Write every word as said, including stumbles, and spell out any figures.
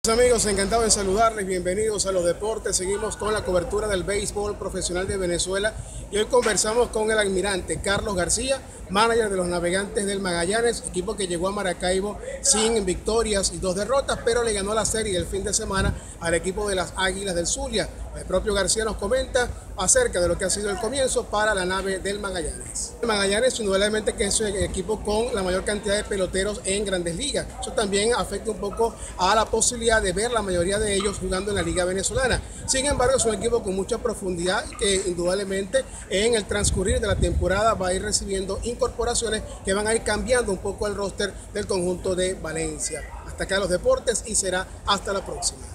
Amigos, encantado de saludarles, bienvenidos a los deportes. Seguimos con la cobertura del béisbol profesional de Venezuela y hoy conversamos con el almirante Carlos García, manager de los Navegantes del Magallanes, equipo que llegó a Maracaibo sin victorias y dos derrotas, pero le ganó la serie el fin de semana al equipo de las Águilas del Zulia. El propio García nos comenta acerca de lo que ha sido el comienzo para la nave del Magallanes. El Magallanes, indudablemente, que es el equipo con la mayor cantidad de peloteros en Grandes Ligas. Eso también afecta un poco a la posibilidad de ver la mayoría de ellos jugando en la Liga Venezolana. Sin embargo, es un equipo con mucha profundidad y que indudablemente en el transcurrir de la temporada va a ir recibiendo incorporaciones que van a ir cambiando un poco el roster del conjunto de Valencia. Hasta acá los deportes y será hasta la próxima.